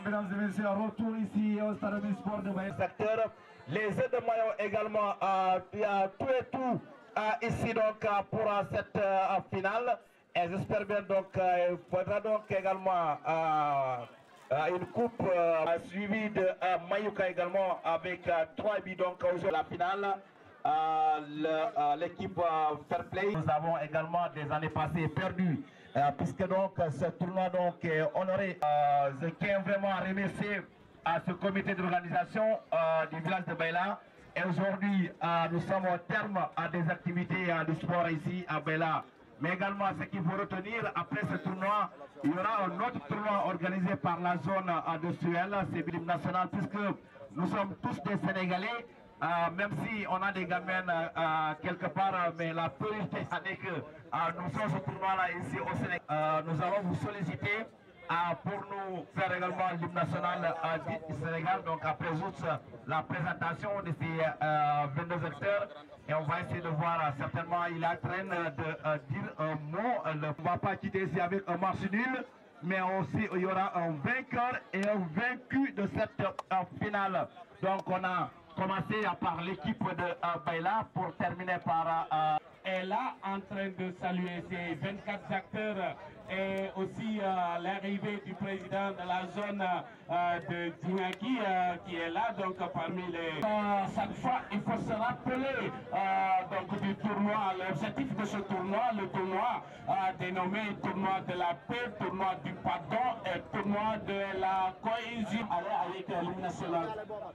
mesdames et messieurs, retour ici au stade du sport de Baïla. Les aides de maillot également, il y a tout et tout ici donc pour cette finale. Et j'espère bien donc il faudra donc également une coupe suivie de Mayuka également avec 3 buts donc aujourd'hui la finale. L'équipe Fair Play. Nous avons également des années passées perdues puisque donc ce tournoi donc est honoré. Je tiens vraiment à remercier à ce comité d'organisation du village de Baïla. Et aujourd'hui, nous sommes au terme des activités du sport ici à Baïla. Mais également, ce qu'il faut retenir, après ce tournoi, il y aura un autre tournoi organisé par la zone industrielle, c'est l'hymne national, puisque nous sommes tous des Sénégalais, même si on a des gamins quelque part, mais la priorité, c'est que nous sommes ce tournoi-là ici au Sénégal. Nous allons vous solliciter pour nous faire également l'hymne national du Sénégal. Donc après juste la présentation de ces 22 acteurs, et on va essayer de voir certainement, il est en train de dire un mot. On ne va pas quitter ici avec un match nul, mais aussi il y aura un vainqueur et un vaincu de cette finale. Donc on a commencé par l'équipe de Baïla pour terminer par... est là en train de saluer ces 24 acteurs et aussi l'arrivée du président de la zone de Djinaki qui est là donc parmi les... chaque fois il faut se rappeler donc du tournoi, l'objectif de ce tournoi, le tournoi dénommé tournoi de la paix, tournoi du pardon et tournoi de la cohésion avec l'hymne national.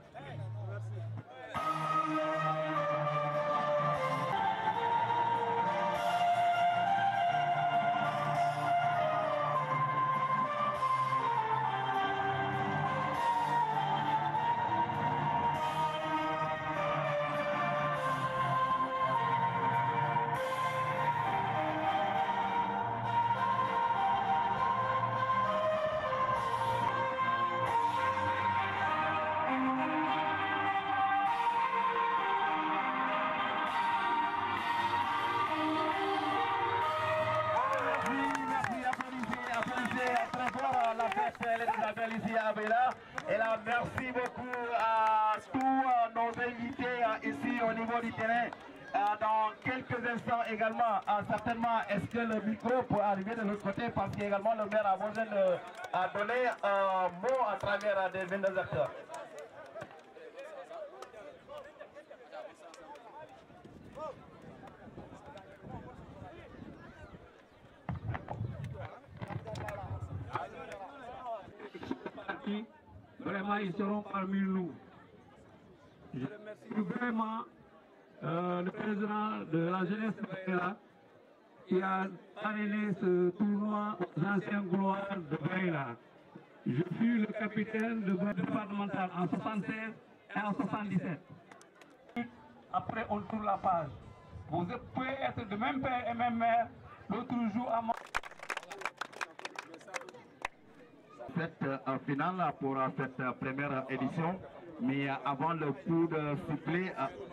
Ici à Baïla. Et là, merci beaucoup à tous nos invités ici au niveau du terrain. Dans quelques instants également, certainement, est-ce que le micro peut arriver de l'autre côté parce qu'également le maire a besoin de donner un mot à travers des 22 acteurs. Vraiment, ils seront parmi nous. Je remercie vraiment le président de la jeunesse de Baïla qui a parrainé ce tournoi aux anciens gloires de Baïla. Je fus le capitaine de départemental en 76 et en 77. Après, on tourne la page. Vous pouvez être de même père et même mère. L'autre jour à cette finale pour cette première édition, mais avant le coup de sifflet,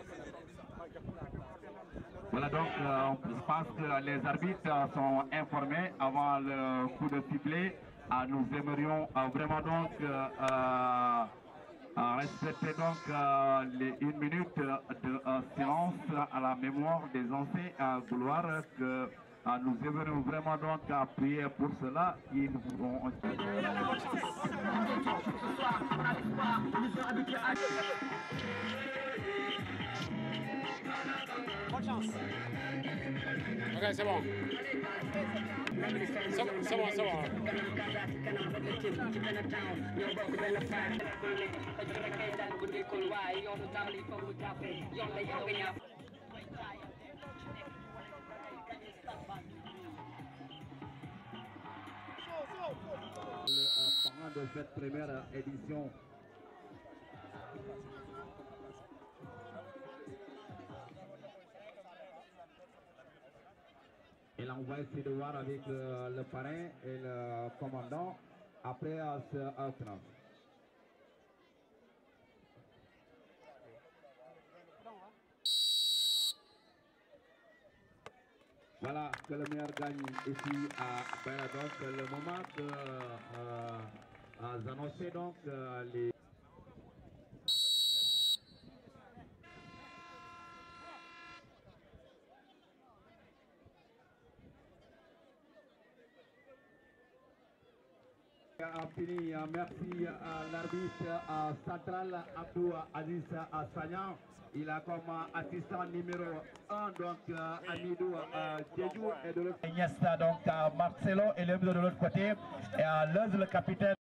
voilà donc je pense que les arbitres sont informés avant le coup de sifflet. Nous aimerions vraiment donc respecter donc les 1 minute de silence à la mémoire des anciens gloires que nous aimerions vraiment donc appuyer pour cela. Ils vont... Bonne chance. Ok, c'est bon. C'est bon, c'est bon. Le parrain de cette première édition. Et là, on va essayer de voir avec le parrain et le commandant après ce alternance. Voilà, que le meilleur gagne ici à Baïla. Donc, le moment que annoncer donc les... Fini, merci à l'arbitre central Abdou Aziz Sagnan. Il a comme assistant numéro 1 donc Amidou Djedjou et de l'autre Iniesta donc Marcelo et le de l'autre côté et le capitaine